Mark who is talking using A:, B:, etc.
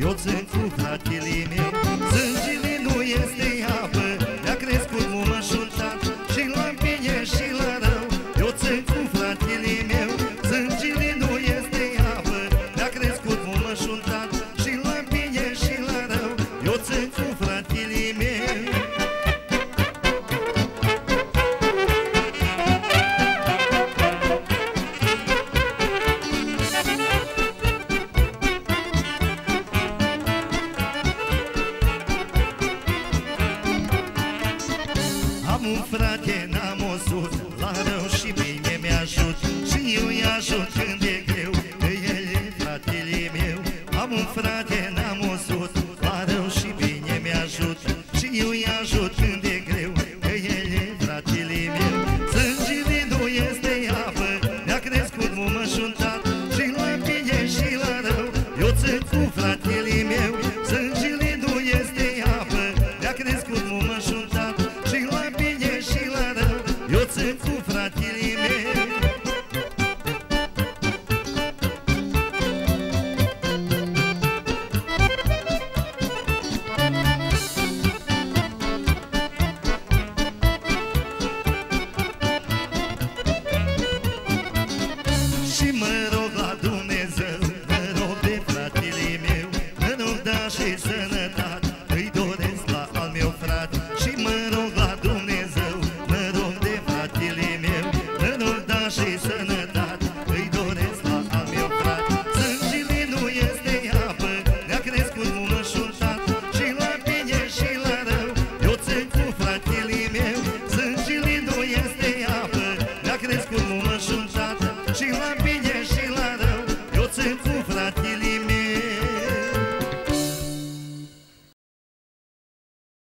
A: eu țin cu fratele meu. Sângele nu este apă, mi-a crescut mumășul tat, și la bine și la rău, eu țin cu fratele meu. Sângele nu este apă, mi-a crescut mumășul tat, și la bine și la rău, eu țin cu fratele meu. Am un frate, n-am o sus, la rău și bine mi-ajut, și eu îi ajut când e greu, că el e fratele meu. Am un frate, n-am o sus, la rău și bine mi-ajut, și eu îi ajut când e greu, că el e fratele meu. Sângele nu este apă, mi-a crescut mumășul tat, și la bine și la rău, eu țin cu fratele meu. Sângele nu este apă, mi-a crescut mumășul tat, și la bine și la rău, eu țin cu fratele meu. Și mă rog la Dumnezeu, mă rog de fratele meu, mă rog da și sănătate, îi doresc la al meu frate. Și mă rog la Dumnezeu, mă rog de fratele meu, mă rog da și sănătate, îi doresc la al meu frate. Sângele nu este apă, mi-a crescut mumășul tat, și la bine și la rău, eu țin cu fratele meu. Sângele nu este apă, mi-a crescut mumășul